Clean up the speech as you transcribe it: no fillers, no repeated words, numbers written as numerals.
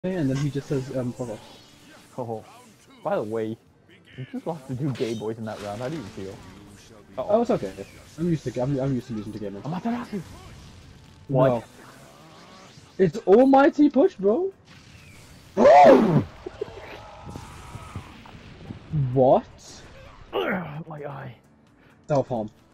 and then he just says, fuck off. Oh, by the way, you just lost to two gay boys in that round. How do you feel? Oh, it's okay. I'm used to losing to gamers. Amaterasu! What? No. It's almighty push, bro. What? My eye. Self-harm.